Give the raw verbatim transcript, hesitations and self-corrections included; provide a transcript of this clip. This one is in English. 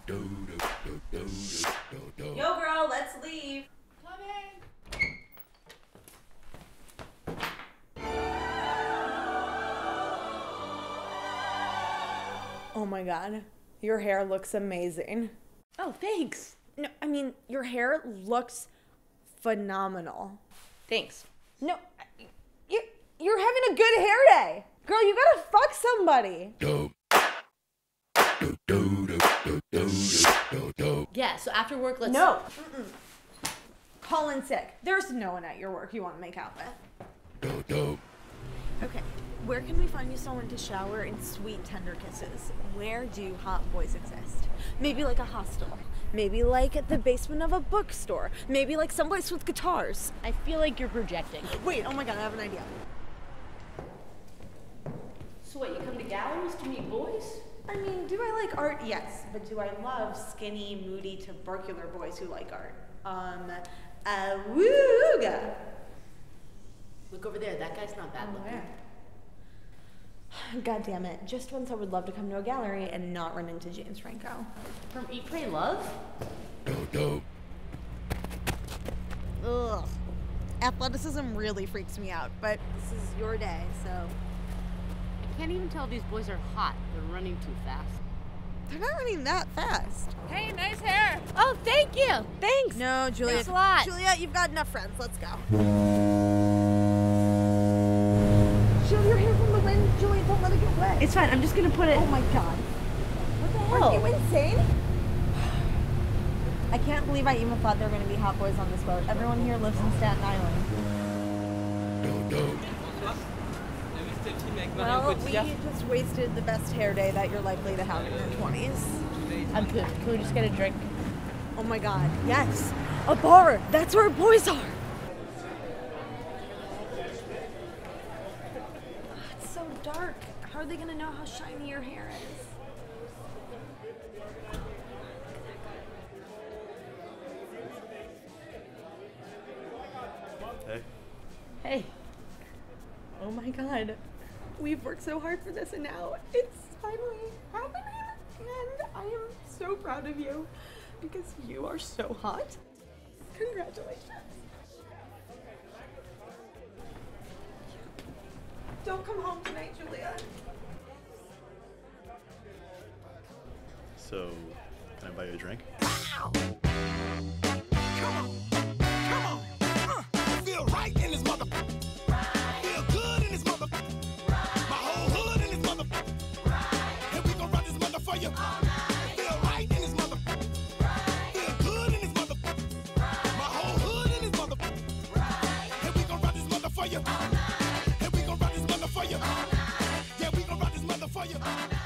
Yo, girl, let's leave. Coming. Oh my god, your hair looks amazing. Oh, thanks. No, I mean, your hair looks phenomenal. Thanks. No, you, you're having a good hair day. Girl, you gotta fuck somebody. Yeah, so after work, let's... No. Mm-mm. Call in sick. There's no one at your work you want to make out with. Okay, where can we find you someone to shower in sweet, tender kisses? Where do hot boys exist? Maybe like a hostel. Maybe like at the basement of a bookstore. Maybe like someplace with guitars. I feel like you're projecting. Wait, oh my god, I have an idea. So what, you come to galleries to meet boys? I mean, do I like art? Yes. But do I love skinny, moody, tubercular boys who like art? Um, uh, wooga. Look over there, that guy's not bad looking. God damn it. Just once I would love to come to a gallery and not run into James Franco. From Eat, Pray, Love? Ugh. Athleticism really freaks me out, but this is your day, so... I can't even tell if these boys are hot. They're running too fast. They're not running that fast. Hey, nice hair. Oh, thank you. Thanks. No, Juliet. Thanks a lot. Juliet, you've got enough friends. Let's go. Shield your hair from the wind. Juliet, don't let it get wet. It's fine. I'm just going to put it... Oh, my God. What the hell? Are you insane? I can't believe I even thought there were going to be hot boys on this boat. Everyone here lives in Staten Island. Well, we just wasted the best hair day that you're likely to have in your twenties. I'm good. Can we just get a drink? Oh my god, yes. A bar! That's where boys are! It's so dark. How are they gonna know how shiny your hair is? Hey. Hey. Oh my god. We've worked so hard for this and now it's finally happening. And I am so proud of you because you are so hot. Congratulations. Don't come home tonight, Julia. So, can I buy you a drink? Wow. Come on, come on. Uh, I feel right in this mother. Right. Feel good in this mother. Right. My whole hood in this mother. Right. And we gon' run this mother for you. All night. Feel right in this mother. Right. Feel good in this mother. Right. My whole hood in this mother. Right. And we gon' run this mother for you. All night. And we gon' run this mother for you. All night. Yeah, we gon' run this mother for you. All night.